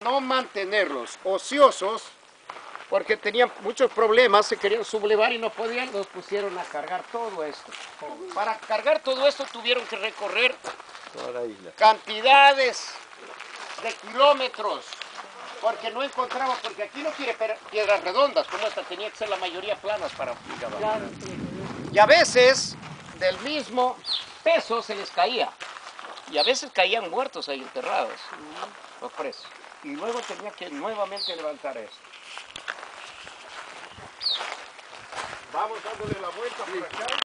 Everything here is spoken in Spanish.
no mantenerlos ociosos, porque tenían muchos problemas, se querían sublevar y no podían, los pusieron a cargar todo esto. Para cargar todo esto tuvieron que recorrer Toda la isla. cantidades de kilómetros, porque no encontraba, porque aquí no quiere piedras redondas, como esta, tenía que ser la mayoría planas para aplicar. Claro, sí. Y a veces, del mismo peso se les caía. Y a veces caían muertos ahí enterrados, los presos. Y luego tenía que nuevamente levantar esto. Vamos dándole la vuelta por acá.